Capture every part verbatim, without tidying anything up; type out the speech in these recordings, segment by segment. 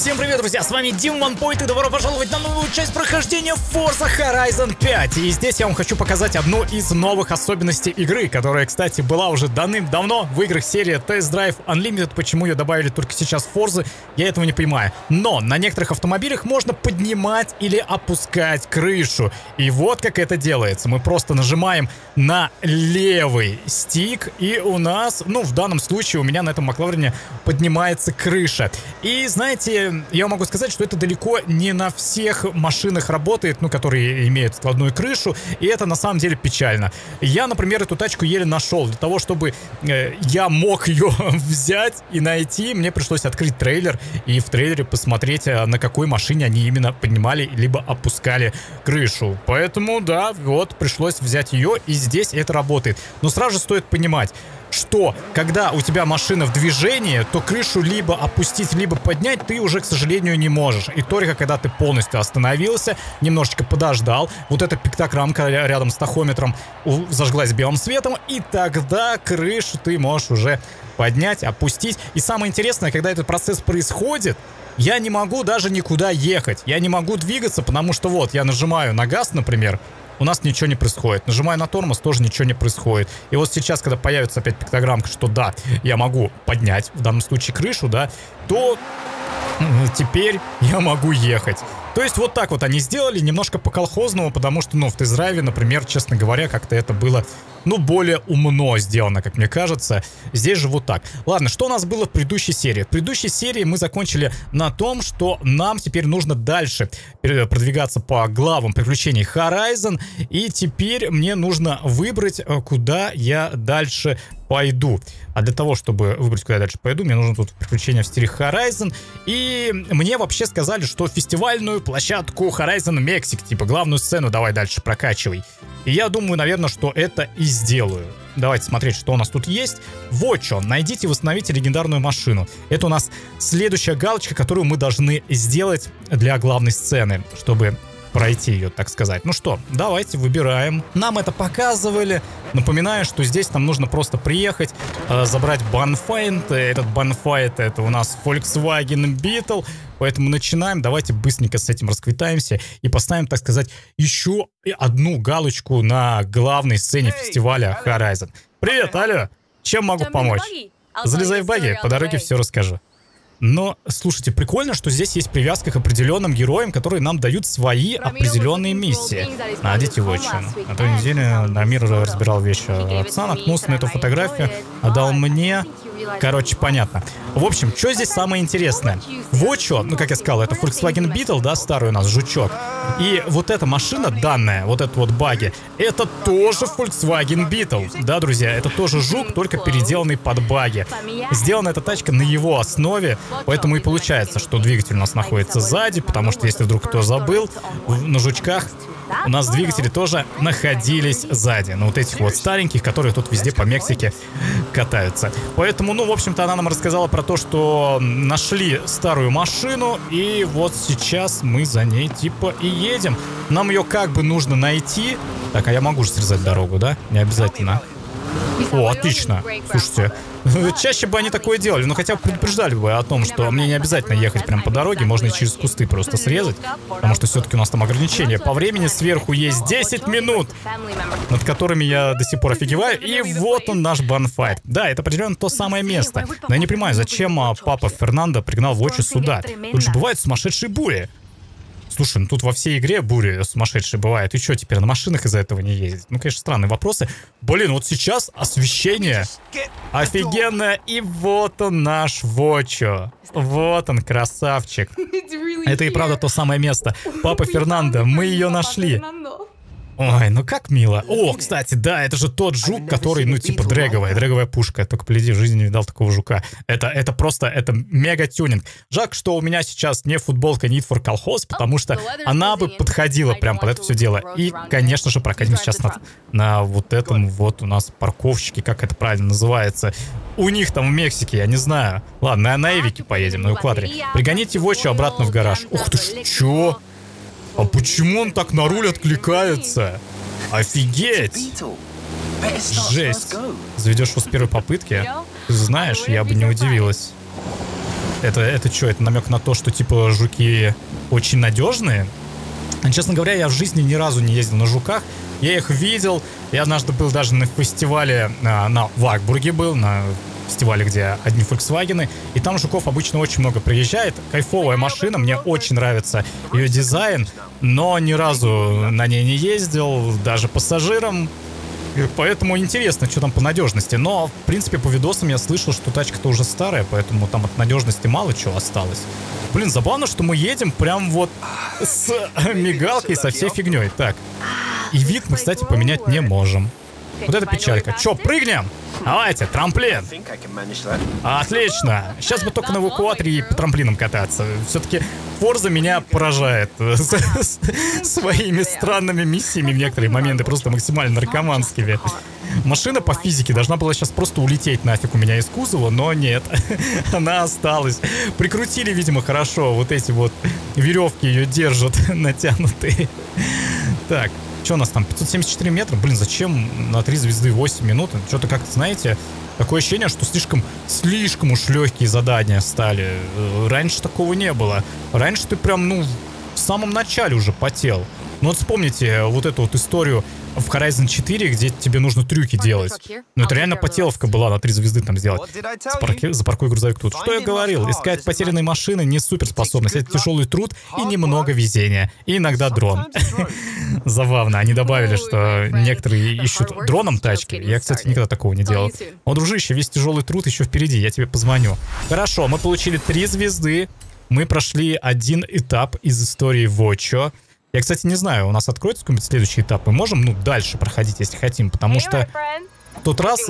Всем привет, друзья, с вами Дима Ванпойнт и добро пожаловать на новую часть прохождения Forza Horizon пять. И здесь я вам хочу показать одну из новых особенностей игры, которая, кстати, была уже давным-давно в играх серии Test Drive Unlimited. Почему ее добавили только сейчас в Forza, я этого не понимаю. Но на некоторых автомобилях можно поднимать или опускать крышу. И вот как это делается. Мы просто нажимаем на левый стик, и у нас, ну, в данном случае у меня на этом Макларене поднимается крыша. И, знаете, я могу сказать, что это далеко не на всех машинах работает, ну, которые имеют складную крышу, и это на самом деле печально. Я, например, эту тачку еле нашел. Для того, чтобы э, я мог ее взять и найти, мне пришлось открыть трейлер и в трейлере посмотреть, на какой машине они именно поднимали либо опускали крышу. Поэтому, да, вот, пришлось взять ее, и здесь это работает. Но сразу же стоит понимать, что когда у тебя машина в движении, то крышу либо опустить, либо поднять ты уже, к сожалению, не можешь. И только когда ты полностью остановился, немножечко подождал, вот эта пиктограммка рядом с тахометром зажглась белым светом, и тогда крышу ты можешь уже поднять, опустить. И самое интересное, когда этот процесс происходит, я не могу даже никуда ехать, я не могу двигаться, потому что вот, я нажимаю на газ, например, у нас ничего не происходит. Нажимаю на тормоз, тоже ничего не происходит. И вот сейчас, когда появится опять пиктограммка, что да, я могу поднять, в данном случае крышу, да, то теперь я могу ехать. То есть вот так вот они сделали, немножко по-колхозному, потому что, ну, в тест-драйве, например, честно говоря, как-то это было, ну, более умно сделано, как мне кажется. Здесь же вот так. Ладно, что у нас было в предыдущей серии? В предыдущей серии мы закончили на том, что нам теперь нужно дальше продвигаться по главам приключений Horizon, и теперь мне нужно выбрать, куда я дальше пойду. А для того, чтобы выбрать, куда я дальше пойду, мне нужно тут приключения в стиле Horizon. И мне вообще сказали, что фестивальную площадку Horizon Мексик, типа главную сцену давай дальше прокачивай. И я думаю, наверное, что это и сделаю. Давайте смотреть, что у нас тут есть. Вот что. Найдите и восстановите легендарную машину. Это у нас следующая галочка, которую мы должны сделать для главной сцены, чтобы пройти ее, так сказать. Ну что, давайте выбираем. Нам это показывали. Напоминаю, что здесь нам нужно просто приехать, э, забрать банфайт. Этот банфайт — это у нас Volkswagen Beetle. Поэтому начинаем. Давайте быстренько с этим расквитаемся и поставим, так сказать, еще одну галочку на главной сцене фестиваля Horizon. Привет, алло! Чем могу помочь? Залезай в багги, по дороге все расскажу. Но, слушайте, прикольно, что здесь есть привязка к определенным героям, которые нам дают свои определенные миссии. Найдите вотчину. На той неделе Намир разбирал вещи отца, наткнулся на эту фотографию, отдал мне. Короче, понятно. В общем, что здесь самое интересное? Вот что, ну, как я сказал, это Volkswagen Beetle, да, старый у нас жучок. И вот эта машина данная, вот этот вот багги, это тоже Volkswagen Beetle. Да, друзья, это тоже жук, только переделанный под багги. Сделана эта тачка на его основе, поэтому и получается, что двигатель у нас находится сзади, потому что, если вдруг кто забыл, на жучках у нас двигатели тоже находились сзади. На вот этих вот стареньких, которые тут везде по Мексике катаются. Поэтому, ну, в общем-то, она нам рассказала про то, что нашли старую машину, и вот сейчас мы за ней типа и едем. Нам ее как бы нужно найти. Так, а я могу же срезать дорогу, да? Не обязательно. О, отлично. Слушайте, чаще бы они такое делали, но хотя бы предупреждали бы о том, что мне не обязательно ехать прямо по дороге, можно и через кусты просто срезать, потому что все-таки у нас там ограничения по времени, сверху есть десять минут, над которыми я до сих пор офигеваю, и вот он наш банфайт. Да, это определенно то самое место, но я не понимаю, зачем папа Фернандо пригнал Вотчу сюда, тут же бывают сумасшедшие бури. Слушай, ну тут во всей игре бури сумасшедшие бывают. И что, теперь на машинах из-за этого не ездить? Ну, конечно, странные вопросы. Блин, вот сейчас освещение офигенное. И вот он наш Вотчу. Вот он, красавчик. Это и правда то самое место. Папа Фернандо, мы ее нашли. Ой, ну как мило. О, кстати, да, это же тот жук, который, ну, типа, дрэговая, дрэговая пушка. Я только, погляди, в жизни не видал такого жука. Это, это просто, это мега-тюнинг. Жалко, что у меня сейчас не футболка Need for Colhoz, потому что она бы подходила прям под это все дело. И, конечно же, прокатим сейчас на, на вот этом вот у нас парковщике, как это правильно называется. У них там в Мексике, я не знаю. Ладно, на, на Эвике поедем, на Эквадоре. Пригоните Вотчу обратно в гараж. Ух ты ж, чё? А почему он так на руль откликается? Офигеть! Жесть. Заведешь его с первой попытки? Ты знаешь, я бы не удивилась. Это, это что, это намек на то, что типа жуки очень надежные? Честно говоря, я в жизни ни разу не ездил на жуках. Я их видел. Я однажды был даже на фестивале на, на Вагбурге был, на фестивале, где одни Volkswagen. И там жуков обычно очень много приезжает. Кайфовая машина, мне очень нравится ее дизайн. Но ни разу на ней не ездил, даже пассажиром. Поэтому интересно, что там по надежности. Но, в принципе, по видосам я слышал, что тачка-то уже старая, поэтому там от надежности мало чего осталось. Блин, забавно, что мы едем прям вот с мигалкой, со всей фигней. Так, и вид мы, кстати, поменять не можем. Вот это печалька. Че, прыгнем? Давайте, трамплин. Отлично. Сейчас бы только на эвакуаторе и по трамплинам кататься. Все-таки Forza меня поражает своими странными миссиями в некоторые моменты, просто максимально наркоманскими. Машина по физике должна была сейчас просто улететь нафиг у меня из кузова, но нет. Она осталась. Прикрутили, видимо, хорошо. Вот эти вот веревки ее держат натянутые. Так. Что у нас там? пятьсот семьдесят четыре метра? Блин, зачем на три звезды восемь минут? Что-то как-то, знаете, такое ощущение, что слишком, слишком уж легкие задания стали. Раньше такого не было. Раньше ты прям, ну, в самом начале уже потел. Ну вот вспомните вот эту вот историю в Horizon четыре, где тебе нужно трюки делать. Ну это реально потеловка была на три звезды там сделать. Запарки... Запаркуй грузовик тут. Что я говорил? Искать потерянные машины не суперспособность. Это тяжелый труд и немного везения. И иногда дрон. Забавно. Они добавили, что некоторые ищут дроном тачки. Я, кстати, никогда такого не делал. О, дружище, весь тяжелый труд еще впереди. Я тебе позвоню. Хорошо, мы получили три звезды. Мы прошли один этап из истории Вотчо. Я, кстати, не знаю, у нас откроется какой-нибудь следующий этап. Мы можем, ну, дальше проходить, если хотим, потому что в тот раз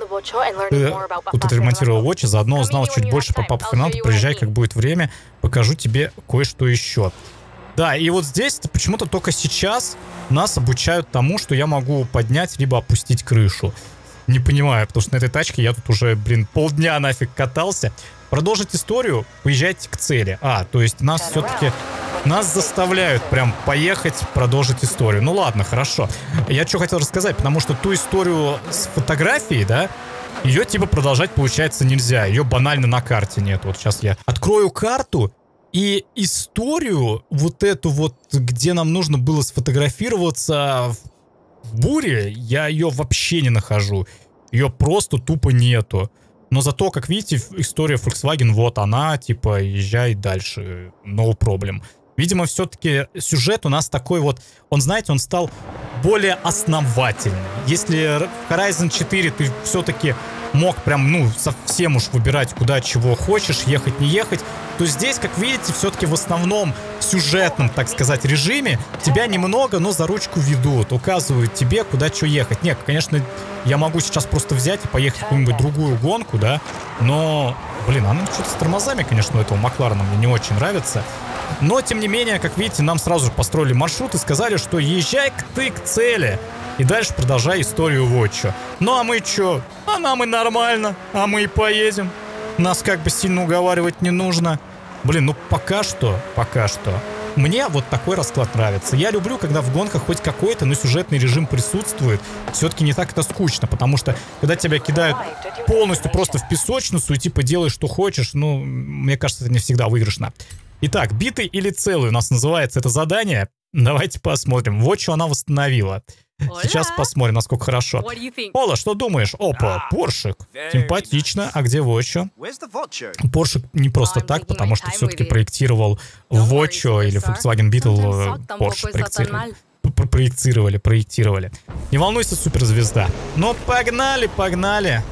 ты тут отремонтировал Вотчо, заодно узнал чуть больше про папу Фернандо. Приезжай, как будет время, покажу тебе кое-что еще. Да, и вот здесь почему-то только сейчас нас обучают тому, что я могу поднять либо опустить крышу. Не понимаю, потому что на этой тачке я тут уже, блин, полдня нафиг катался. Продолжить историю, поезжайте к цели. А, то есть нас все-таки... Нас заставляют прям поехать, продолжить историю. Ну ладно, хорошо. Я что хотел рассказать, потому что ту историю с фотографией, да, ее типа продолжать получается нельзя. Ее банально на карте нет. Вот сейчас я открою карту, и историю вот эту вот, где нам нужно было сфотографироваться в буре, я ее вообще не нахожу. Ее просто тупо нету. Но зато, как видите, история Volkswagen, вот она, типа, езжай дальше, no problem. Видимо, все-таки сюжет у нас такой вот, он, знаете, он стал более основательный. Если в Horizon четыре ты все-таки мог прям, ну, совсем уж выбирать, куда чего хочешь, ехать, не ехать, то здесь, как видите, все-таки в основном сюжетном, так сказать, режиме тебя немного, но за ручку ведут, указывают тебе, куда что ехать. Нет, конечно, я могу сейчас просто взять и поехать в какую-нибудь другую гонку, да, но, блин, она что-то с тормозами, конечно, у этого Макларена мне не очень нравится. Но, тем не менее, как видите, нам сразу же построили маршрут и сказали, что езжай ты к цели. И дальше продолжай историю Вотчо. Ну а мы чё? А нам и нормально. А мы и поедем. Нас как бы сильно уговаривать не нужно. Блин, ну пока что, пока что. Мне вот такой расклад нравится. Я люблю, когда в гонках хоть какой-то, но сюжетный режим присутствует. Все-таки не так это скучно, потому что когда тебя кидают полностью просто в песочницу и типа делай, что хочешь, ну, мне кажется, это не всегда выигрышно. Итак, битый или целый у нас называется это задание. Давайте посмотрим. Вот что она восстановила. Сейчас посмотрим, насколько хорошо. Ола, что думаешь? Опа, Поршик. Симпатично. А где Вотчо? Поршик не просто так, потому что все-таки проектировал Вотчо или Volkswagen Beetle. Порш проектировали. Проектировали, проектировали. Не волнуйся, суперзвезда. Ну, погнали, погнали.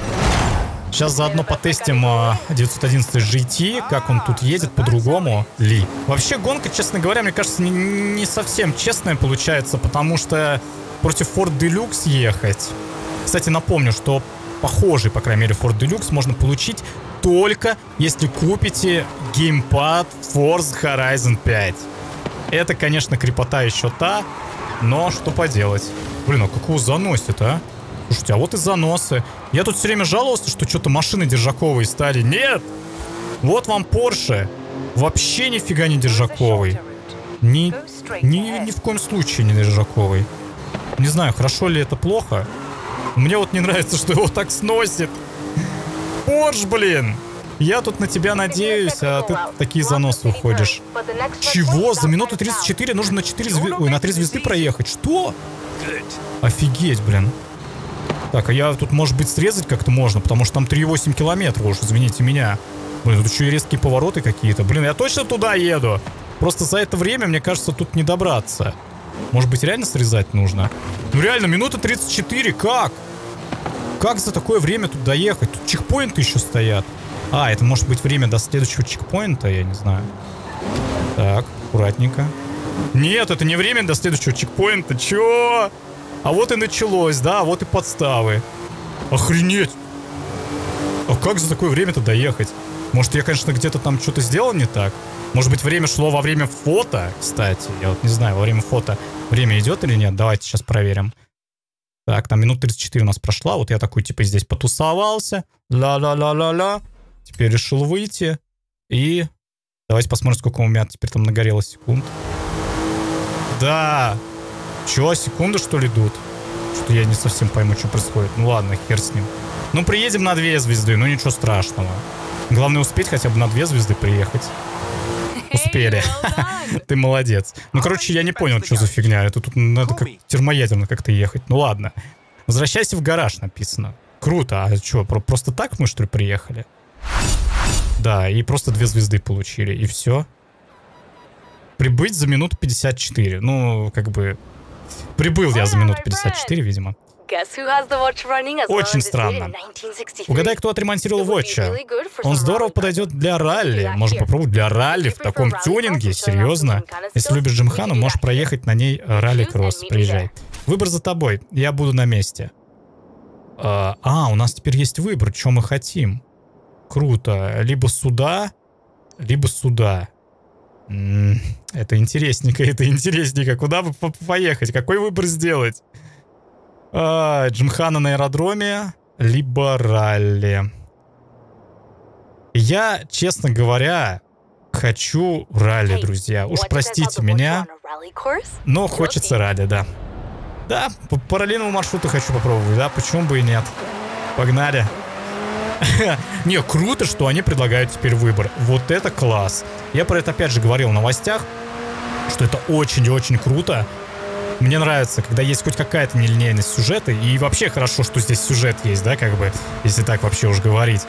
Сейчас заодно потестим девятьсот одиннадцать джи ти, как он тут едет по-другому ли. Вообще гонка, честно говоря, мне кажется, не, не совсем честная получается, потому что против Ford Deluxe ехать. Кстати, напомню, что похожий, по крайней мере, Ford Deluxe можно получить только если купите геймпад Forza Horizon пять. Это, конечно, крепота еще та, но что поделать. Блин, а как его заносит, а? Слушайте, а вот и заносы. Я тут все время жаловался, что что-то машины держаковые стали. Нет! Вот вам Porsche. Вообще нифига не держаковый. Ни, ни, ни в коем случае не держаковый. Не знаю, хорошо ли это, плохо. Мне вот не нравится, что его так сносит. Porsche, блин! Я тут на тебя надеюсь, а ты такие заносы уходишь. Чего? За минуту тридцать четыре нужно на четыре звезды... Ой, на три звезды проехать. Что? Офигеть, блин. Так, а я тут, может быть, срезать как-то можно, потому что там три и восемь километра уж, извините меня. Блин, тут еще и резкие повороты какие-то. Блин, я точно туда еду. Просто за это время, мне кажется, тут не добраться. Может быть, реально срезать нужно? Ну реально, минута тридцать четыре, как? Как за такое время тут доехать? Тут чекпоинты еще стоят. А, это может быть время до следующего чекпоинта, я не знаю. Так, аккуратненько. Нет, это не время до следующего чекпоинта. Чё? А вот и началось, да, вот и подставы. Охренеть! А как за такое время-то доехать? Может, я, конечно, где-то там что-то сделал не так? Может быть, время шло во время фото, кстати. Я вот не знаю, во время фото время идет или нет. Давайте сейчас проверим. Так, там минут тридцать четыре у нас прошла. Вот я такой, типа, здесь потусовался. Ла-ла-ла-ла-ла. Теперь решил выйти. И давайте посмотрим, сколько у меня теперь там нагорело секунд. Да. Чё, секунды, что ли, идут? Что-то я не совсем пойму, что происходит. Ну ладно, хер с ним. Ну, приедем на две звезды, ну ничего страшного. Главное успеть хотя бы на две звезды приехать. Успели. Ты молодец. Ну, короче, я не понял, что за фигня. Это тут надо как термоядерно как-то ехать. Ну, ладно. Возвращайся в гараж, написано. Круто. А что, просто так мы, что ли, приехали? Да, и просто две звезды получили. И все. Прибыть за минуту пятьдесят четыре. Ну, как бы... Прибыл я за минуту пятьдесят четыре, видимо. Очень странно. Угадай, кто отремонтировал Вотча. Он здорово подойдет для ралли. Можно попробовать для ралли в таком тюнинге. Серьезно? Если любишь Джимхану, можешь проехать на ней ралли-кросс. Приезжай. Выбор за тобой. Я буду на месте. А, а, у нас теперь есть выбор, что мы хотим. Круто. Либо сюда, либо сюда. М-м, это интересненько, это интересненько. Куда бы поехать? Какой выбор сделать? А, Джимхана на аэродроме, либо ралли. Я, честно говоря, хочу ралли, друзья. Уж простите меня, но хочется ралли, да. Да, по параллельному маршруту хочу попробовать, да, почему бы и нет. Погнали. Не, круто, что они предлагают теперь выбор. Вот это класс. Я про это опять же говорил в новостях, что это очень и очень круто. Мне нравится, когда есть хоть какая-то нелинейность сюжета. И вообще хорошо, что здесь сюжет есть, да, как бы, если так вообще уж говорить.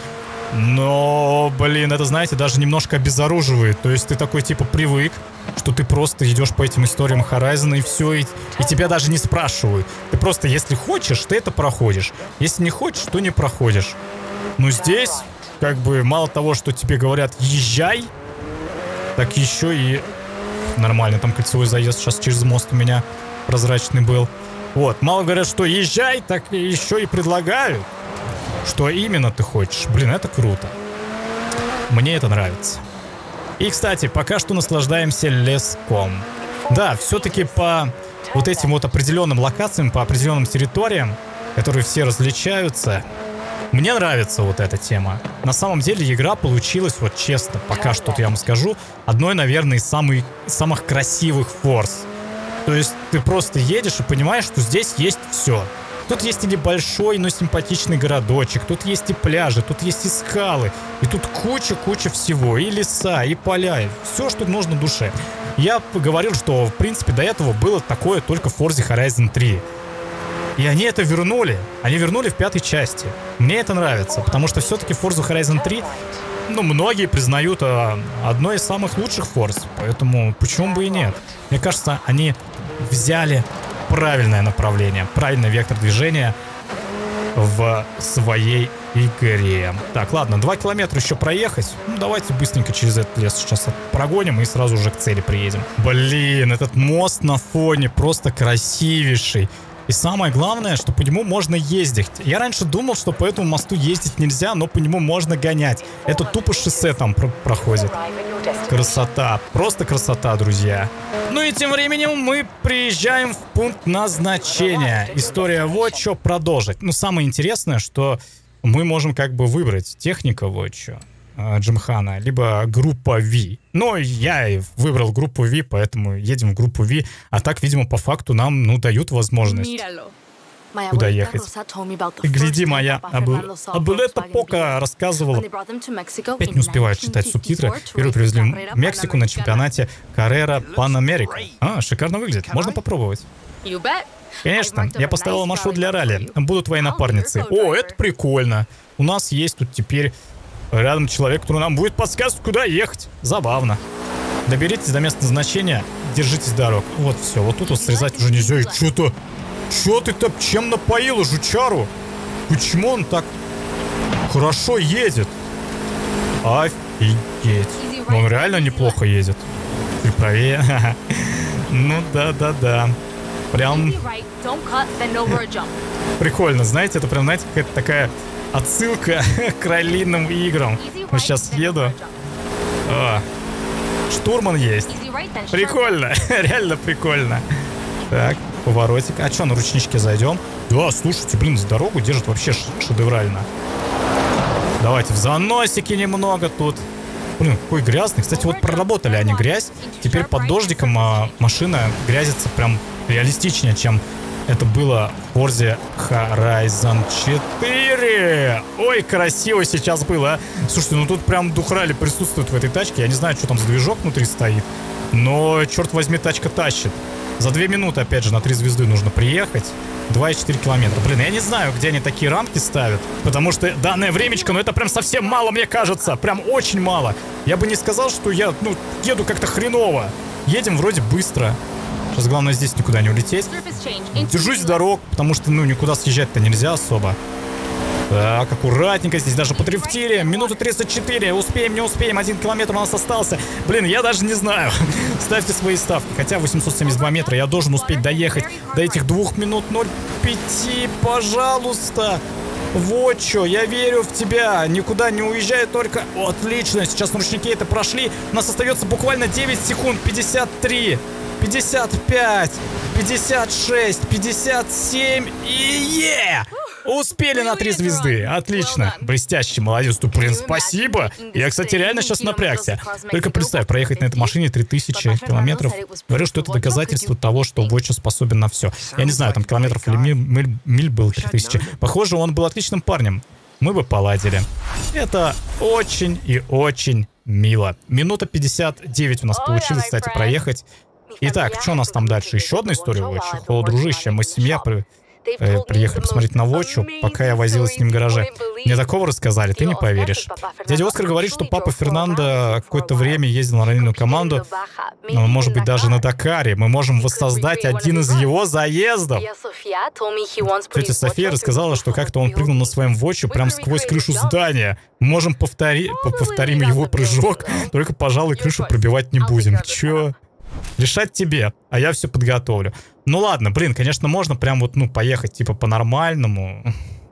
Но, блин, это, знаете, даже немножко обезоруживает. То есть ты такой, типа, привык, что ты просто идешь по этим историям Horizon и все, и, и тебя даже не спрашивают. Ты просто, если хочешь, ты это проходишь. Если не хочешь, то не проходишь. Но здесь, как бы, мало того, что тебе говорят «езжай», так еще и нормально. Там кольцевой заезд сейчас через мост у меня прозрачный был. Вот, мало говорят, что езжай, так еще и предлагают, что именно ты хочешь. Блин, это круто. Мне это нравится. И, кстати, пока что наслаждаемся леском. Да, все-таки по вот этим вот определенным локациям, по определенным территориям, которые все различаются, мне нравится вот эта тема. На самом деле игра получилась, вот честно, пока что я вам скажу, одной, наверное, из самых, самых красивых форс. То есть ты просто едешь и понимаешь, что здесь есть все. Тут есть и небольшой, но симпатичный городочек, тут есть и пляжи, тут есть и скалы, и тут куча-куча всего, и леса, и поля, и все, что нужно душе. Я говорил, что, в принципе, до этого было такое только в Forza Horizon три. И они это вернули. Они вернули в пятой части. Мне это нравится, потому что все-таки Forza Horizon три, ну, многие признают а, одной из самых лучших Forza, поэтому почему бы и нет? Мне кажется, они взяли правильное направление, правильный вектор движения в своей игре. Так, ладно, два километра еще проехать. Ну, давайте быстренько через этот лес сейчас прогоним и сразу уже к цели приедем. Блин, этот мост на фоне просто красивейший. И самое главное, что по нему можно ездить. Я раньше думал, что по этому мосту ездить нельзя, но по нему можно гонять. Это тупо шоссе там про проходит. Красота. Просто красота, друзья. Ну и тем временем мы приезжаем в пункт назначения. История Вотча продолжить. Ну, самое интересное, что мы можем как бы выбрать техника Вотча, Джимхана, либо группа V. Но я выбрал группу V, поэтому едем в группу V. А так, видимо, по факту нам, ну, дают возможность куда ехать. Гляди, моя Абулета Пока рассказывала. Опять не успеваю читать субтитры. Первый привезли в Мексику на чемпионате Carrera Pan America. А, шикарно выглядит. Можно попробовать. Конечно, я поставила маршрут для ралли. Буду твоей напарницей. О, это прикольно. У нас есть тут теперь рядом человек, который нам будет подсказывать, куда ехать. Забавно. Доберитесь до места назначения, держитесь дорог. Вот все, вот тут вот срезать уже нельзя. И что-то... Что ты там чем напоила, жучару? Почему он так хорошо едет? Офигеть. Но он реально неплохо едет. Ты правее. Ну да-да-да. Прям... Прикольно, знаете, это прям, знаете, какая-то такая отсылка к раллийным играм. Вот сейчас еду. О, штурман есть. Прикольно, реально прикольно. Так, поворотик. А что, на ручничке зайдем? Да, слушайте, блин, с дорогу держит вообще шедеврально. Давайте в заносике немного тут. Блин, какой грязный. Кстати, вот проработали они грязь. Теперь под дождиком а, машина грязится прям реалистичнее, чем это было в Forza Horizon четыре. Ой, красиво сейчас было. Слушайте, ну тут прям дух ралли присутствует в этой тачке. Я не знаю, что там за движок внутри стоит. Но, черт возьми, тачка тащит. За две минуты, опять же, на три звезды нужно приехать. два и четыре километра. Блин, я не знаю, где они такие рамки ставят. Потому что данное времечко, ну это прям совсем мало, мне кажется. Прям очень мало. Я бы не сказал, что я, ну, еду как-то хреново. Едем вроде быстро. Сейчас главное здесь никуда не улететь. Держусь с дорог, потому что, ну, никуда съезжать-то нельзя особо. Так, аккуратненько, здесь даже подрифтили. Минута тридцать четыре, успеем, не успеем, один километр у нас остался. Блин, я даже не знаю. Ставьте свои ставки, хотя восемьсот семьдесят два метра я должен успеть доехать до этих двух минут ноль пять, пожалуйста. Вот что, я верю в тебя, никуда не уезжай, только... Отлично, сейчас ручники это прошли. У нас остается буквально девять секунд, пятьдесят три, пятьдесят пять, пятьдесят шесть, пятьдесят семь и... е! Успели на три звезды. Отлично. Блестяще, молодец. Ну, блин, спасибо. Я, кстати, реально сейчас напрягся. Только представь, проехать на этой машине три тысячи километров. Говорю, что это доказательство того, что Вотча способен на все. Я не знаю, там километров или миль, миль, миль было три тысячи. Похоже, он был отличным парнем. Мы бы поладили. Это очень и очень мило. Минута пятьдесят девять у нас получилось, кстати, проехать. Итак, что у нас там дальше? Еще одна история Вотчи. О, дружище, мы семья... Э, приехали посмотреть на Вотчу, пока я возилась с ним в гараже. Мне такого рассказали, ты не поверишь. Дядя Оскар говорит, что папа Фернандо какое-то время ездил на раллийную команду, ну, может быть, даже на Дакаре. Мы можем воссоздать один из его заездов. Тетя София рассказала, что как-то он прыгнул на своем Вотчу прям сквозь крышу здания. Мы можем повтори... повторим его прыжок, только, пожалуй, крышу пробивать не будем. Чё? Решать тебе, а я все подготовлю. Ну ладно, блин, конечно, можно прям вот, ну, поехать, типа, по-нормальному.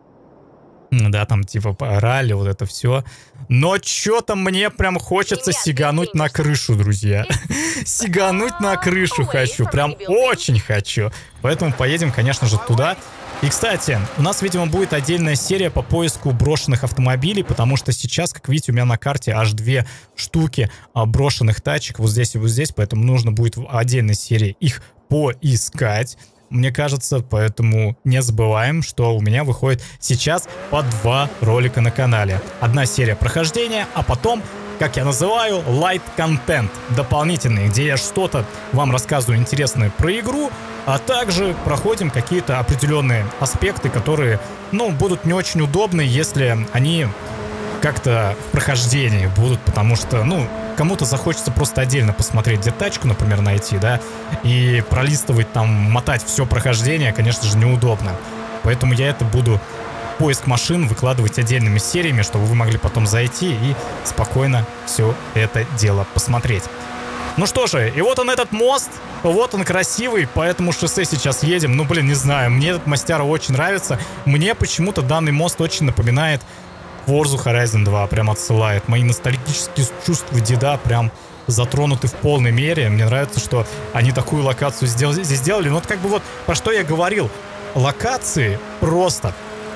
Да, там, типа, по ралли, вот это все. Но что-то мне прям хочется сигануть на крышу, друзья. Сигануть на крышу хочу, прям очень хочу. Поэтому поедем, конечно же, туда. И, кстати, у нас, видимо, будет отдельная серия по поиску брошенных автомобилей, потому что сейчас, как видите, у меня на карте аж две штуки брошенных тачек, вот здесь и вот здесь, поэтому нужно будет в отдельной серии их поискать, мне кажется, поэтому не забываем, что у меня выходит сейчас по два ролика на канале. Одна серия прохождения, а потом, как я называю, light content, дополнительный, где я что-то вам рассказываю интересное про игру, а также проходим какие-то определенные аспекты, которые, ну, будут не очень удобны, если они как-то в прохождении будут, потому что, ну, кому-то захочется просто отдельно посмотреть, где тачку, например, найти, да, и пролистывать там, мотать все прохождение, конечно же, неудобно. Поэтому я это буду, поиск машин, выкладывать отдельными сериями, чтобы вы могли потом зайти и спокойно все это дело посмотреть. Ну что же, и вот он этот мост, вот он красивый, по этому шоссе сейчас едем. Ну, блин, не знаю, мне этот мастяра очень нравится. Мне почему-то данный мост очень напоминает Forza Horizon два, прям отсылает. Мои ностальгические чувства деда прям затронуты в полной мере. Мне нравится, что они такую локацию здесь сделали. Ну, вот как бы вот про что я говорил. Локации просто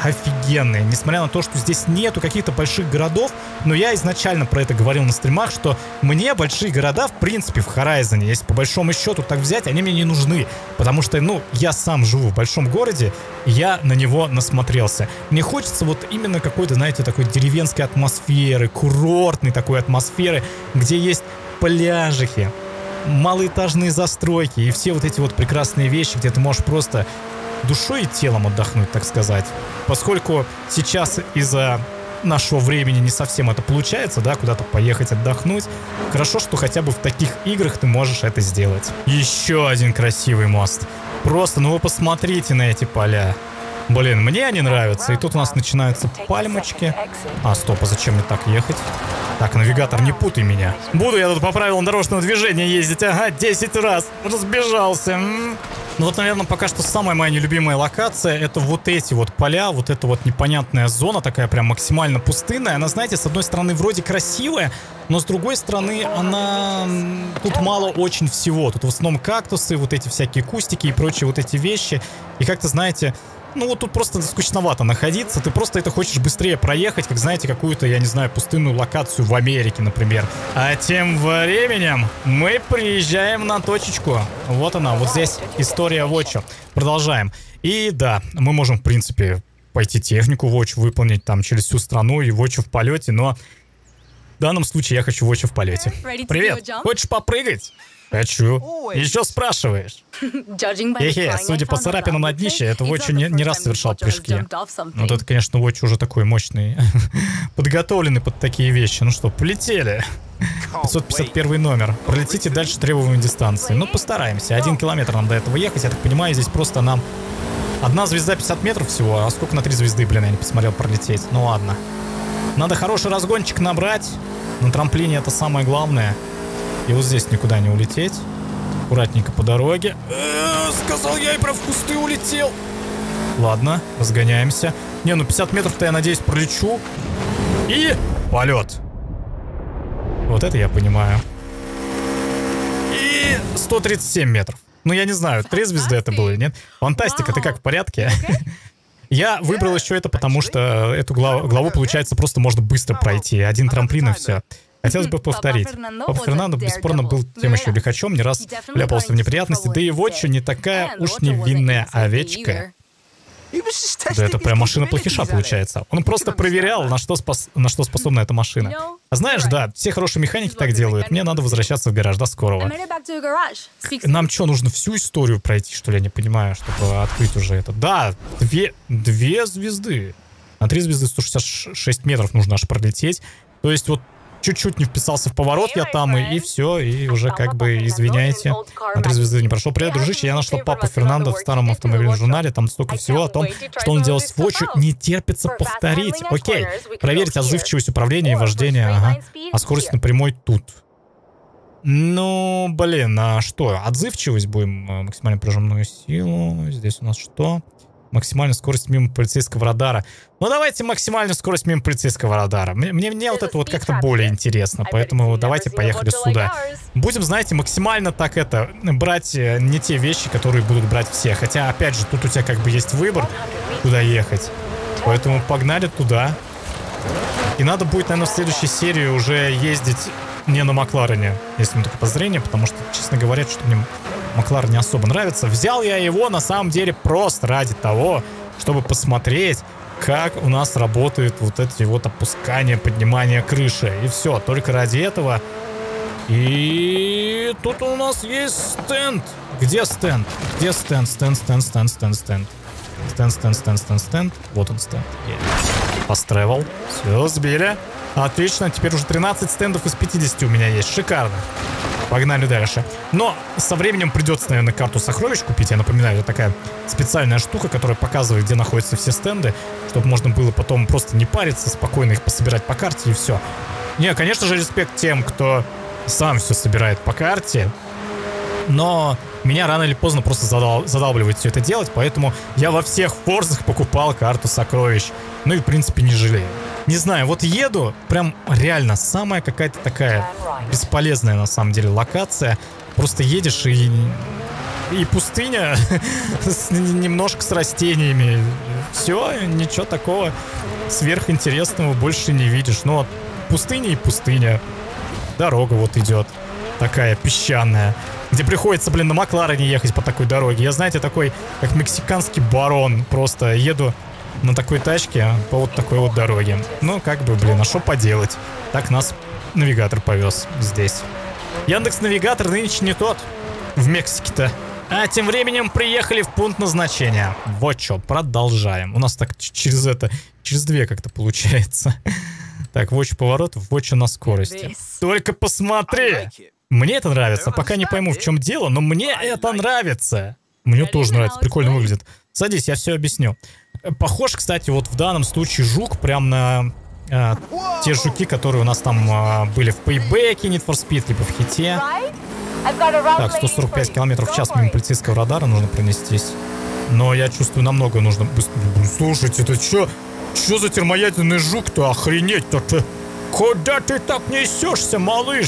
офигенные. Несмотря на то, что здесь нету каких-то больших городов, но я изначально про это говорил на стримах, что мне большие города, в принципе, в Horizon, если по большому счету так взять, они мне не нужны. Потому что, ну, я сам живу в большом городе, я на него насмотрелся. Мне хочется вот именно какой-то, знаете, такой деревенской атмосферы, курортной такой атмосферы, где есть пляжики, малоэтажные застройки и все вот эти вот прекрасные вещи, где ты можешь просто душой и телом отдохнуть, так сказать. Поскольку сейчас из-за нашего времени не совсем это получается, да, куда-то поехать отдохнуть, хорошо, что хотя бы в таких играх ты можешь это сделать. Еще один красивый мост. Просто, ну вы посмотрите на эти поля. Блин, мне они нравятся. И тут у нас начинаются пальмочки. А, стоп, а зачем мне так ехать? Так, навигатор, не путай меня. Буду я тут по правилам дорожного движения ездить. Ага, десять раз. Разбежался. М-м. Ну вот, наверное, пока что самая моя нелюбимая локация — это вот эти вот поля, вот эта вот непонятная зона, такая прям максимально пустынная. Она, знаете, с одной стороны вроде красивая, но с другой стороны она... Тут мало очень всего. Тут в основном кактусы, вот эти всякие кустики и прочие вот эти вещи. И как-то, знаете... Ну вот тут просто скучновато находиться, ты просто это хочешь быстрее проехать, как, знаете, какую-то, я не знаю, пустынную локацию в Америке, например. А тем временем мы приезжаем на точечку. Вот она, вот здесь история Вотча. Продолжаем. И да, мы можем, в принципе, пойти технику Вотч выполнить там через всю страну и Вотча в полете, но в данном случае я хочу Вотча в полете. Привет, хочешь попрыгать? Хочу. Еще спрашиваешь? Хе-хе, судя по царапинам на днище, это Вотч не, не раз совершал прыжки. Вот это, конечно, Вотч уже такой мощный. Подготовленный под такие вещи. Ну что, полетели. пятьсот пятьдесят первый номер. Пролетите дальше требуемой дистанции. Ну, постараемся. Один километр нам до этого ехать. Я так понимаю, здесь просто нам... Одна звезда пятьдесят метров всего. А сколько на три звезды, блин, я не посмотрел, пролететь. Ну ладно. Надо хороший разгончик набрать. На трамплине это самое главное. И вот здесь никуда не улететь. Аккуратненько по дороге. Э-э, сказал я и прям в кусты улетел. Ладно, разгоняемся. Не, ну пятьдесят метров-то я, надеюсь, пролечу. И полет. Вот это я понимаю. И сто тридцать семь метров. Ну, я не знаю, три звезды это было или нет. Фантастика, ты как, в порядке? Я выбрал еще это, потому что эту главу, главу, получается, просто можно быстро пройти. Один трамплин и все. Хотелось бы повторить. Папа Фернандо бесспорно был тем еще лихачом, не раз вляпался в неприятности, да и Вотча не такая уж невинная овечка. Да это прям машина плохиша получается. Он просто проверял, на что, спос... на что способна эта машина. А знаешь, да, все хорошие механики так делают. Мне надо возвращаться в гараж. До скорого. Нам что, нужно всю историю пройти, что ли? Я не понимаю, чтобы открыть уже это. Да, две, две звезды. На три звезды сто шестьдесят шесть метров нужно аж пролететь. То есть вот чуть-чуть не вписался в поворот я там, и, и все, и уже как бы, извиняйте, на три звезды не прошел. Привет, дружище, я нашла папу Фернандо в старом автомобильном журнале, там столько всего о том, что он делал с Вотчу, не терпится повторить. Окей, проверить отзывчивость управления и вождения, ага. А скорость на прямой тут. Ну, блин, а что, отзывчивость будем, максимально прожимную силу, здесь у нас что? Максимальная скорость мимо полицейского радара. Ну, давайте максимальную скорость мимо полицейского радара. Мне, мне, мне вот это вот как-то более интересно. Поэтому давайте поехали сюда. Будем, знаете, максимально так это... Брать не те вещи, которые будут брать все. Хотя, опять же, тут у тебя как бы есть выбор, куда ехать. Поэтому погнали туда. И надо будет, наверное, в следующей серии уже ездить не на Макларене. Если мне только подозрение, потому что, честно говоря, что мне... Макларен не особо нравится. Взял я его на самом деле просто ради того, чтобы посмотреть, как у нас работают вот эти вот опускания, поднимания крыши. И все, только ради этого. И тут у нас есть стенд. Где стенд? Где стенд? Стенд, стенд, стенд, стенд, стенд. Стенд, стенд, стенд, стенд, стенд. Вот он стенд. Постревел. Все, сбили. Отлично, теперь уже тринадцать стендов из пятидесяти у меня есть. Шикарно. Погнали дальше. Но со временем придется, наверное, карту сокровищ купить. Я напоминаю, это такая специальная штука, которая показывает, где находятся все стенды, чтобы можно было потом просто не париться, спокойно их пособирать по карте и все. Не, конечно же, респект тем, кто сам все собирает по карте. Но меня рано или поздно просто задал, задалбливает все это делать, поэтому я во всех форсах покупал карту сокровищ. Ну и, в принципе, не жалею. Не знаю, вот еду, прям реально самая какая-то такая бесполезная на самом деле локация. Просто едешь и и пустыня с, немножко с растениями. Все, ничего такого сверхинтересного больше не видишь. Но вот пустыня и пустыня. Дорога вот идет. Такая песчаная. Где приходится, блин, на Макларене ехать по такой дороге. Я, знаете, такой, как мексиканский барон. Просто еду на такой тачке по вот такой вот дороге. Ну, как бы, блин, а что поделать? Так нас навигатор повез здесь. Яндекс.Навигатор нынче не тот. В Мексике-то. А тем временем приехали в пункт назначения. Вот что, продолжаем. У нас так через это, через две как-то получается. Так, watch поворот, watch на скорости. Только посмотри! Мне это нравится. Пока не пойму, в чем дело, но мне это нравится. Мне тоже нравится, прикольно выглядит. Садись, я все объясню. Похож, кстати, вот в данном случае жук прям на э, те жуки, которые у нас там э, были в Payback, Need for Speed, либо в Хите. Так, сто сорок пять километров в час мимо полицейского радара нужно пронестись. Но я чувствую, намного нужно быстро. Слушайте, это что? Что за термоядерный жук-то? Охренеть-то ты! Куда ты так несешься, малыш?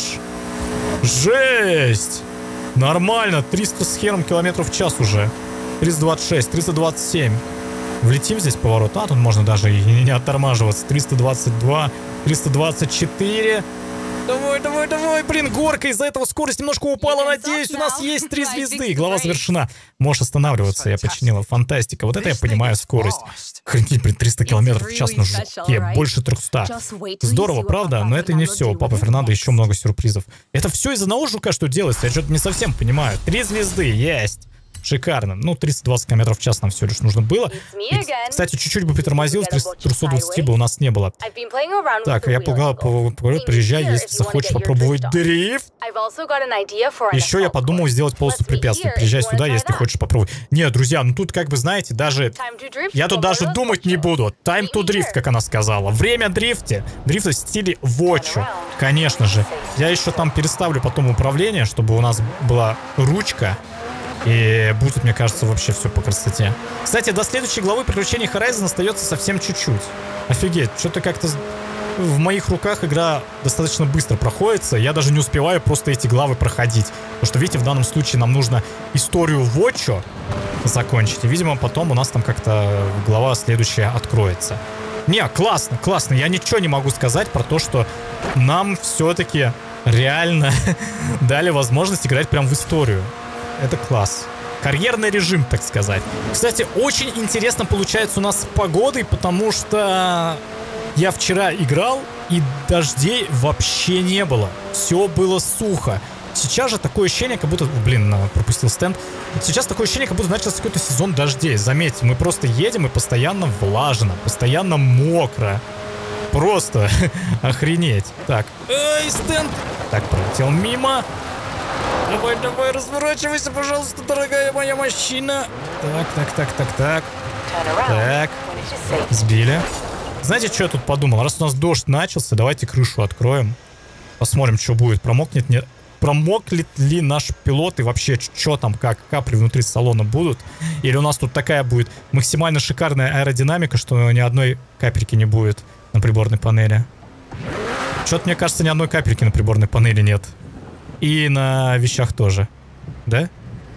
Жесть! Нормально, триста с хером километров в час уже. триста двадцать шесть, триста двадцать семь. Влетим здесь в поворот. А, тут можно даже и не оттормаживаться. триста двадцать два, триста двадцать четыре. Давай, давай, давай. Блин, горка из-за этого скорость немножко упала. Надеюсь, у нас есть три звезды. Глава завершена. Можешь останавливаться. Я починила. Фантастика. Вот это я понимаю скорость. Охренеть, блин, триста километров в час на жуке. Больше трехсот. Здорово, правда? Но это не все. У папы Фернандо еще много сюрпризов. Это все из одного жука, что делается? Я что-то не совсем понимаю. Три звезды есть. Шикарно. Ну, триста двадцать километров в час нам все лишь нужно было. И, кстати, чуть-чуть бы притормозил, триста двадцать бы у нас не было. Так, я полагал, приезжай, если захочешь попробовать дрифт. Еще я подумал сделать полосу препятствий. Приезжай сюда, если хочешь попробовать. Нет, друзья, ну тут, как бы, знаете, даже... Я тут даже думать не буду. Time to drift, как она сказала. Время дрифте. Дрифта в стиле вотчу. Конечно же. Я еще там переставлю потом управление, чтобы у нас была ручка. И будет, мне кажется, вообще все по красоте. Кстати, до следующей главы приключений Horizon остается совсем чуть-чуть. Офигеть, что-то как-то в моих руках игра достаточно быстро проходится. Я даже не успеваю просто эти главы проходить. Потому что, видите, в данном случае нам нужно историю Вотчо закончить. И, видимо, потом у нас там как-то глава следующая откроется. Не, классно, классно. Я ничего не могу сказать про то, что нам все-таки реально дали возможность играть прям в историю. Это класс. Карьерный режим, так сказать. Кстати, очень интересно получается у нас с погодой, потому что я вчера играл, и дождей вообще не было. Все было сухо. Сейчас же такое ощущение, как будто... Блин, пропустил стенд. Сейчас такое ощущение, как будто начался какой-то сезон дождей. Заметьте, мы просто едем и постоянно влажно, постоянно мокро. Просто охренеть. Так, эй, стенд. Так, пролетел мимо. Давай, давай, разворачивайся, пожалуйста, дорогая моя машина. Так, так, так, так, так. Так. Сбили. Знаете, что я тут подумал? Раз у нас дождь начался, давайте крышу откроем. Посмотрим, что будет. Промокнет, не... Промокнет ли наш пилот и вообще, что там, как капли внутри салона будут? Или у нас тут такая будет максимально шикарная аэродинамика, что ни одной капельки не будет на приборной панели. Что-то, мне кажется, ни одной капельки на приборной панели нет. И на вещах тоже. Да?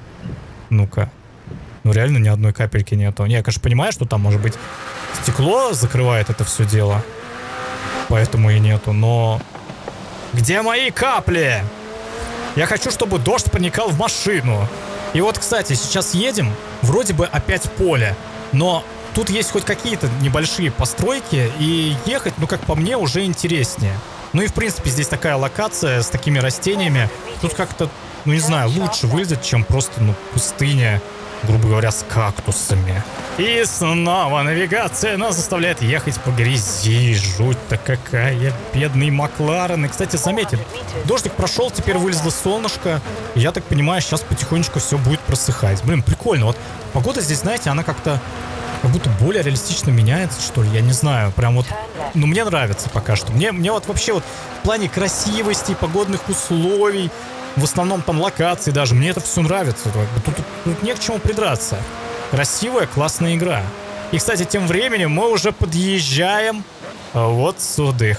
Ну-ка. Ну реально ни одной капельки нету. Не, я, конечно, понимаю, что там, может быть, стекло закрывает это все дело. Поэтому и нету. Но... Где мои капли? Я хочу, чтобы дождь проникал в машину. И вот, кстати, сейчас едем. Вроде бы опять поле. Но тут есть хоть какие-то небольшие постройки. И ехать, ну как по мне, уже интереснее. Ну и в принципе здесь такая локация с такими растениями. Тут как-то, ну не знаю, лучше выглядит, чем просто, ну, пустыня, грубо говоря, с кактусами. И снова навигация нас заставляет ехать по грязи. Жуть-то какая, бедный Макларен. И, кстати, заметили, дождик прошел, теперь вылезло солнышко. И я так понимаю, сейчас потихонечку все будет просыхать. Блин, прикольно. Вот погода здесь, знаете, она как-то... Как будто более реалистично меняется, что ли, я не знаю, прям вот, ну, мне нравится пока что. Мне, мне вот вообще вот в плане красивости, погодных условий, в основном там локаций даже, мне это все нравится. Тут, тут, тут не к чему придраться. Красивая, классная игра. И, кстати, тем временем мы уже подъезжаем вот сюда.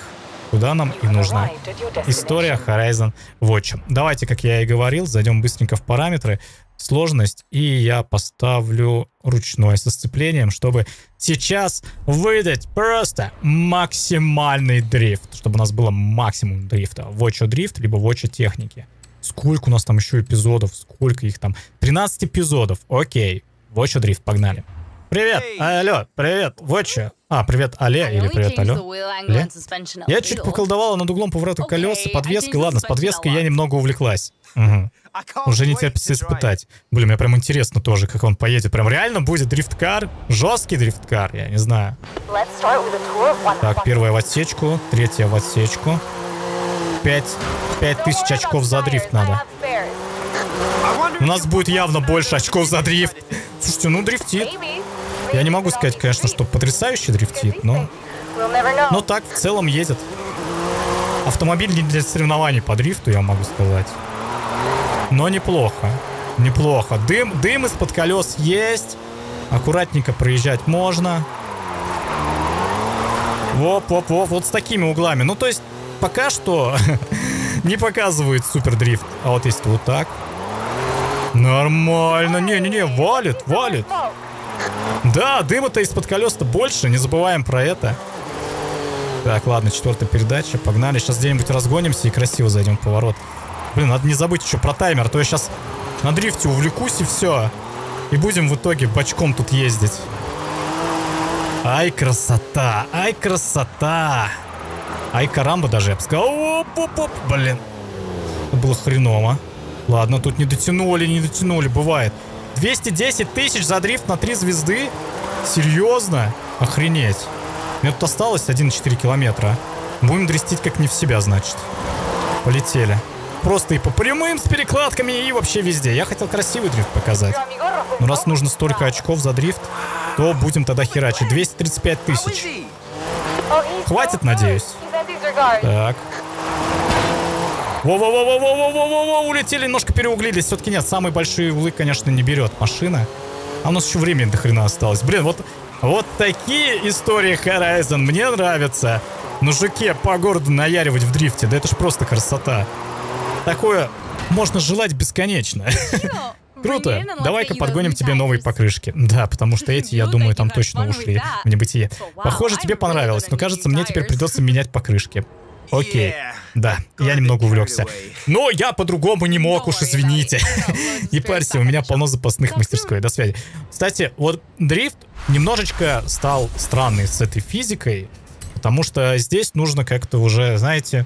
куда нам и нужна история Horizon Watch. Давайте, как я и говорил, зайдем быстренько в параметры, сложность, и я поставлю ручное со сцеплением, чтобы сейчас выдать просто максимальный дрифт, чтобы у нас было максимум дрифта. Watch дрифт, либо Watch техники. Сколько у нас там еще эпизодов, сколько их там? тринадцать эпизодов, окей. Watch дрифт, погнали. Привет, алло, привет, Watch. А, привет, Алле, или привет, алло. Алле? Я чуть поколдовала над углом поворота колес и подвеской. Ладно, с подвеской я немного увлеклась. Угу. Уже не терпится испытать. Блин, мне прям интересно тоже, как он поедет. Прям реально будет дрифткар? Жесткий дрифткар, я не знаю. Так, первая в отсечку, третья в отсечку. Пять, пять тысяч очков за дрифт надо. У нас будет явно больше очков за дрифт. Слушайте, ну дрифтит. Я не могу сказать, конечно, что потрясающе дрифтит, но... Но так в целом едет. Автомобиль не для соревнований по дрифту, я могу сказать. Но неплохо. Неплохо. Дым, дым из-под колес есть. Аккуратненько проезжать можно. Воп-воп-воп. Вот с такими углами. Ну, то есть, пока что не показывает супер дрифт. А вот если вот так. Нормально. Не-не-не, валит, валит. Да, дыма-то из-под колес-то больше, не забываем про это. Так, ладно, четвертая передача, погнали. Сейчас где-нибудь разгонимся и красиво зайдем в поворот. Блин, надо не забыть еще про таймер, а то я сейчас на дрифте увлекусь и все. И будем в итоге бочком тут ездить. Ай, красота, ай, красота. Ай, карамба даже, я бы сказал. Оп-оп-оп, блин. Это было хреново. Ладно, тут не дотянули, не дотянули, бывает. двести десять тысяч за дрифт на три звезды? Серьезно? Охренеть. Мне тут осталось один и четыре километра. Будем дрифтить как не в себя, значит. Полетели. Просто и по прямым с перекладками, и вообще везде. Я хотел красивый дрифт показать. Но раз нужно столько очков за дрифт, то будем тогда херачить. двести тридцать пять тысяч. Хватит, надеюсь. Так. Во-во-во-во-во-во-во-во, улетели, немножко переуглились. Все-таки нет, самые большие углы, конечно, не берет машина. А у нас еще времени до хрена осталось. Блин, вот, вот такие истории Horizon мне нравятся. На жуке по городу наяривать в дрифте, да это ж просто красота. Такое можно желать бесконечно. Круто. Давай-ка подгоним тебе новые покрышки. Да, потому что эти, я думаю, там точно ушли в небытие. Похоже, тебе понравилось, но кажется, мне теперь придется менять покрышки. Окей. Да, я немного увлекся. Но я по-другому не мог, уж извините. Не парься, у меня полно запасных мастерской. До связи. Кстати, вот дрифт немножечко стал странный с этой физикой. Потому что здесь нужно как-то уже, знаете,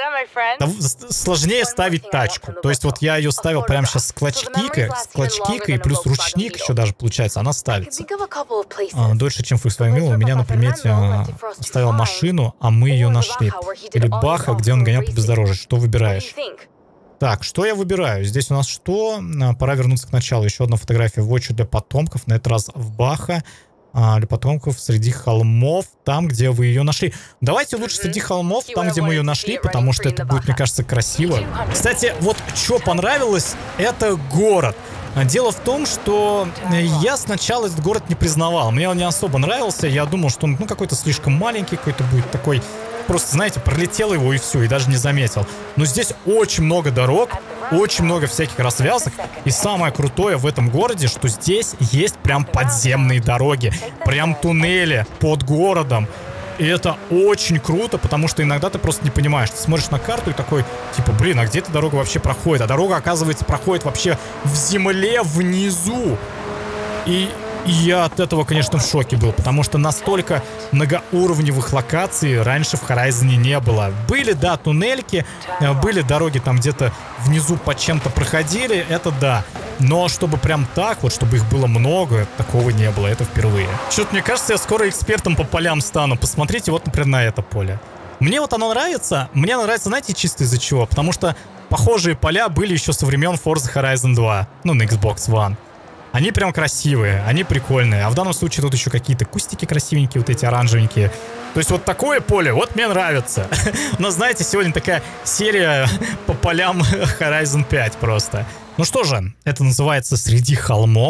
сложнее ставить тачку. То есть вот я ее ставил прямо сейчас с клатчкикой, с клатчкикой, плюс ручник еще даже получается, она ставится. А, дольше, чем Volkswagen Mille, у меня на примете а, ставил машину, а мы ее нашли. Или Баха, где он гонял по бездорожью. Что выбираешь? Так, что я выбираю? Здесь у нас что? Пора вернуться к началу. Еще одна фотография Watch для потомков, на этот раз в Баха. А, для потомков среди холмов, там, где вы ее нашли. Давайте лучше среди холмов, там, где мы ее нашли, потому что это будет, мне кажется, красиво. Кстати, вот что понравилось, это город. Дело в том, что я сначала этот город не признавал. Мне он не особо нравился. Я думал, что он ну, какой-то слишком маленький, какой-то будет такой... Просто, знаете, пролетел его и все, и даже не заметил. Но здесь очень много дорог, очень много всяких развязок. И самое крутое в этом городе, что здесь есть прям подземные дороги. Прям туннели под городом. И это очень круто, потому что иногда ты просто не понимаешь. Ты смотришь на карту и такой, типа, блин, а где эта дорога вообще проходит? А дорога, оказывается, проходит вообще в земле внизу. И... И я от этого, конечно, в шоке был, потому что настолько многоуровневых локаций раньше в Horizon не было. Были, да, туннельки, были дороги там где-то внизу по чем-то проходили, это да. Но чтобы прям так вот, чтобы их было много, такого не было, это впервые. Что-то мне кажется, я скоро экспертом по полям стану. Посмотрите вот, например, на это поле. Мне вот оно нравится, мне оно нравится, знаете, чисто из-за чего? Потому что похожие поля были еще со времен Forza Horizon два, ну, на Xbox One. Они прям красивые, они прикольные. А в данном случае тут еще какие-то кустики красивенькие, вот эти оранжевенькие. То есть вот такое поле, вот мне нравится. Но знаете, сегодня такая серия по полям Horizon пять просто. Ну что же, это называется «Среди холмов».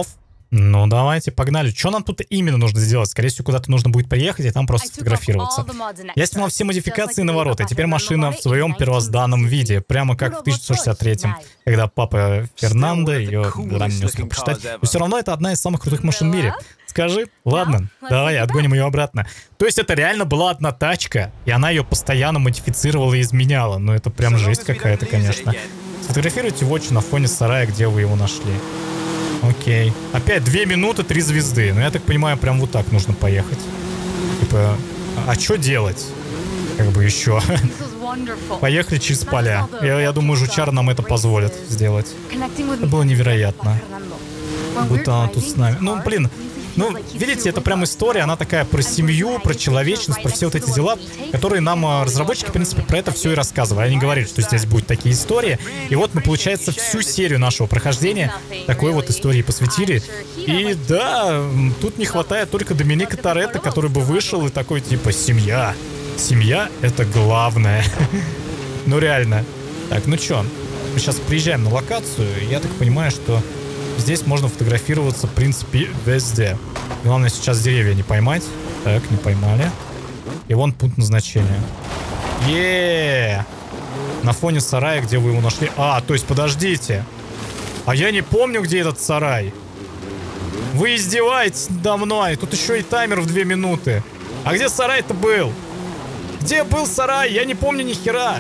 Ну, давайте, погнали. Что нам тут именно нужно сделать? Скорее всего, куда-то нужно будет приехать и там просто сфотографироваться. Я снял все модификации на ворота, и теперь машина в своем первозданном виде, прямо как в тысяча девятьсот шестьдесят третьем, когда папа Фернандо ее ранее не успел посчитать. Но все равно это одна из самых крутых машин в мире. Скажи, ладно, давай отгоним ее обратно. То есть это реально была одна тачка, и она ее постоянно модифицировала и изменяла. Ну это прям жесть какая-то, конечно. Сфотографируйте Watch на фоне сарая, где вы его нашли. Окей. Опять две минуты, три звезды. Ну я так понимаю, прям вот так нужно поехать. Типа, а что делать? Как бы еще. Поехали через поля. Я, я думаю, жучар нам это позволит сделать. Это было невероятно. Будто она тут с нами. Ну, блин. Ну, видите, это прям история, она такая про семью, про человечность, про все вот эти дела, которые нам разработчики, в принципе, про это все и рассказывали. Они говорили, что здесь будут такие истории. И вот мы, получается, всю серию нашего прохождения такой вот истории посвятили. И да, тут не хватает только Доминика Торетто, который бы вышел и такой, типа, семья. Семья — это главное. Ну, реально. Так, ну чё, мы сейчас приезжаем на локацию, и я так понимаю, что... Здесь можно фотографироваться, в принципе, везде. Главное сейчас деревья не поймать. Так, не поймали. И вон пункт назначения. Еее! На фоне сарая, где вы его нашли. А, то есть, подождите. А я не помню, где этот сарай. Вы издеваетесь надо мной. Тут еще и таймер в две минуты. А где сарай-то был? Где был сарай? Я не помню ни хера.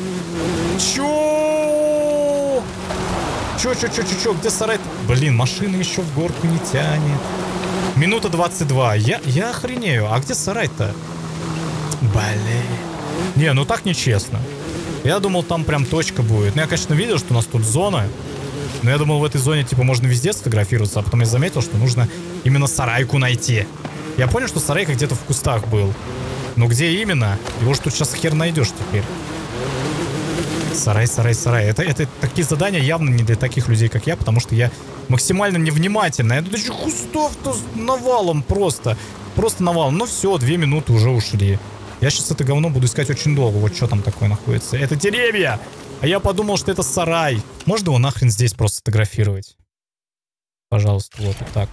Чё? Чё, чё, чё, чё, чё, где сарай? Блин, машина еще в горку не тянет. Минута двадцать два. Я, я охренею. А где сарай-то? Блин. Не, ну так нечестно. Я думал, там прям точка будет. Ну, я, конечно, видел, что у нас тут зона. Но я думал, в этой зоне, типа, можно везде сфотографироваться. А потом я заметил, что нужно именно сарайку найти. Я понял, что сарайка где-то в кустах был. Но где именно? Его же тут сейчас хер найдешь теперь. Сарай, сарай, сарай. Это, это такие задания явно не для таких людей, как я, потому что я максимально невнимательный. Я тут еще кустов-то навалом просто. Просто навалом. Ну все, две минуты уже ушли. Я сейчас это говно буду искать очень долго. Вот что там такое находится. Это деревья! А я подумал, что это сарай. Можно его нахрен здесь просто сфотографировать? Пожалуйста, вот вот так.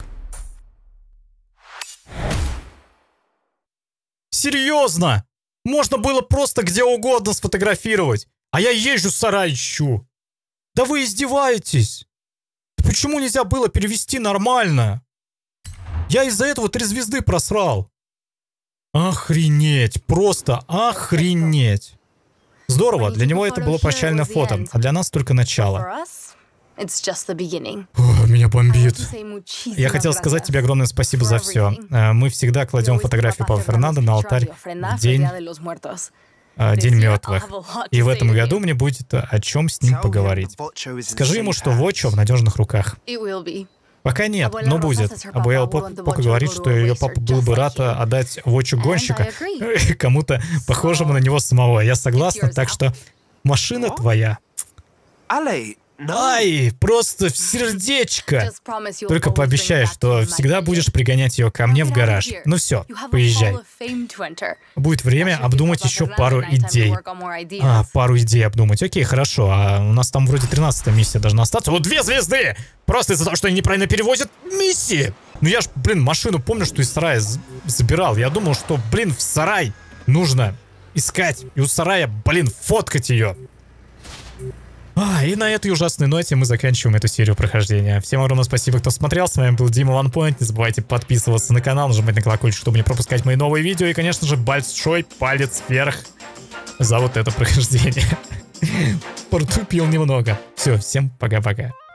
Серьезно? Можно было просто где угодно сфотографировать. А я езжу сарай ищу. Да вы издеваетесь. Почему нельзя было перевести нормально? Я из-за этого три звезды просрал. Охренеть. Просто охренеть. Здорово. Для него это было прощальное фото. А для нас только начало. О, меня бомбит. Я хотел сказать тебе огромное спасибо за все. Мы всегда кладем фотографию Папы Фернандо на алтарь в день... День мертвых. И в этом году мне будет о чем с ним поговорить. Скажи ему, что Вочо в надежных руках. Пока нет, но будет. Абуэл Поко говорит, что ее папа был бы рад отдать Вочо гонщика кому-то похожему на него самого. Я согласна, так что машина твоя. Ай, просто в сердечко. Только пообещай, что всегда будешь пригонять ее ко мне в гараж. Ну все, поезжай. Будет время обдумать еще пару идей. А, пару идей обдумать. Окей, хорошо. А у нас там вроде тринадцатая миссия должна остаться. Вот две звезды! Просто из-за того, что они неправильно перевозят миссии. Ну я ж, блин, машину помню, что из сарая забирал. Я думал, что, блин, в сарай нужно искать. И у сарая, блин, фоткать ее. А, и на этой ужасной ноте мы заканчиваем эту серию прохождения. Всем огромное спасибо, кто смотрел. С вами был Дима OnePoint. Не забывайте подписываться на канал, нажимать на колокольчик, чтобы не пропускать мои новые видео. И, конечно же, большой палец вверх за вот это прохождение. Протупил немного. Все, всем пока-пока.